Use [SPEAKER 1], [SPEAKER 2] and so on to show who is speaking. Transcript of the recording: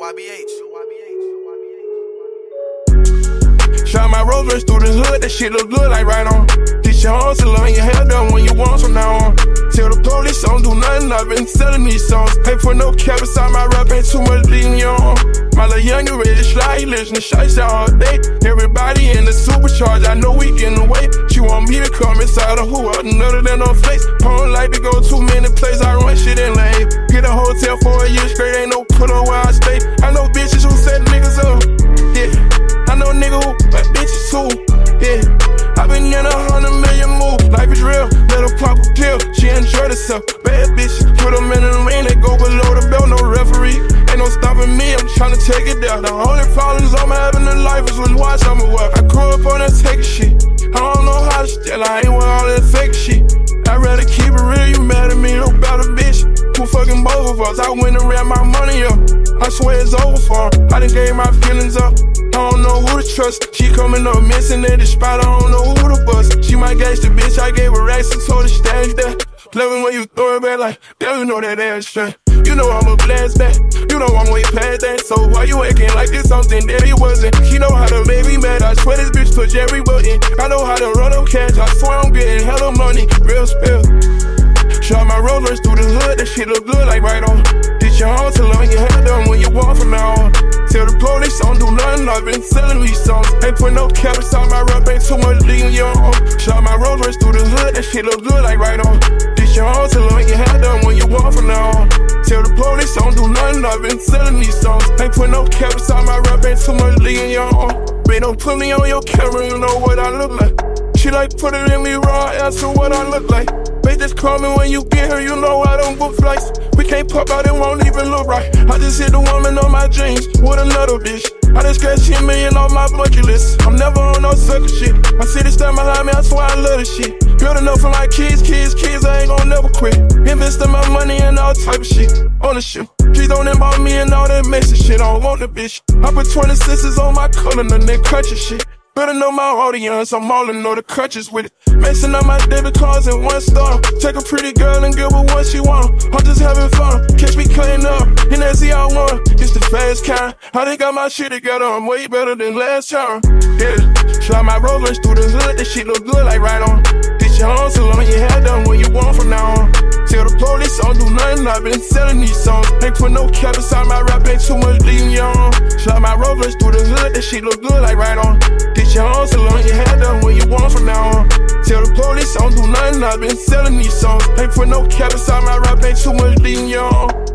[SPEAKER 1] Shot my Rolls Royce through the hood, that shit look good like right on. This your home, still on your hair done when you want from now on. Tell the police don't do nothing, I've been selling these songs. Ain't put no cap inside my rap, ain't too much leading you on. My little young, you ready to slide, he listen to shots all day. Everybody in the supercharge, I know we getting away. She want me to come inside of who other than no face. I don't like to go too many places, I run shit in lane. Get a hotel for a year straight, ain't no put on where I stay. I know bitches who set niggas up, yeah. I know niggas who but bitches too, yeah. I been in 100 million moves, life is real, let her pop a pill, she enjoyed herself. Bad bitch, put them in the ring, they go below the belt, no referee. Ain't no stopping me, I'm tryna take it down. The only problems I'm having in life is with watch I'ma work. I grew up on that take shit, I don't know how to steal, I ain't with all that fake shit. I'd rather keep it real, you mad at me, no better bitch. Who fucking both of us, I went and ran my money up. I swear it's over for her, I done gave my feelings up. I don't know who to trust, she coming up missing at the spot, I don't know who to bust. She might gauge the bitch, I gave her racks and told her stand there. Love it when you throw it back like, damn, you know that ass straight. You know I'm a blast back, you know I'm way past that. So why you acting like it's something that it wasn't? She know how to make me mad, I swear this bitch push every button. I know how to run up cash, I swear I'm getting hella money, real spill. Shot my Rolls Royce through the hood, that shit look good like right on. This your home, till on your hair done when you walk from now on. Tell the police don't do nothing, I've been selling these songs. Ain't put no cap inside my rap, ain't too much leaving you on. Shot my Rolls Royce through the hood, that shit look good like right on. This your home, till on your hair done when you walk from now on. Tell the police don't do nothing, I've been selling these songs. Ain't put no cap inside my rap, ain't too much leaving you on. Babe, don't put me on your camera, you know what I look like. She like put it in me raw, answer what I look like. Babe, just call me when you get here, you know I don't book flights. We can't pop out, it won't even look right. I just hit the woman on my dreams with another bitch. I just scratched 10 million on my bucket list. I'm never on no sucker shit. My city stand behind me, I swear I love this shit. Build enough for my kids, I ain't gon' never quit. Investing my money in all type of shit. On the shit. Please don't involve me in all that messy shit, I don't want the bitch. I put 26s on my color, and then crutch shit. Better know my audience, I'm all in all the crutches with it. Messing up my debit cards in one star. Take a pretty girl and give her what she want. I'm just having fun, catch me cutting up in that ZR1, it's the fast kind. I done got my shit together, I'm way better than last time. Yeah, shot my Rolls Royce through the hood, that shit look good like right on. This your home, still on your hair done when you want from now on. Tell the police don't do nothing, I've been selling these songs. Ain't put no cap inside my rap, ain't too much leaving you on. Shot my Rolls Royce through the hood, that shit look good like right on. This your home, still on your hair done when you want from now on. Tell the police don't do nothing, I've been selling these songs. Ain't put no cap inside my rap, ain't too much leaving you on.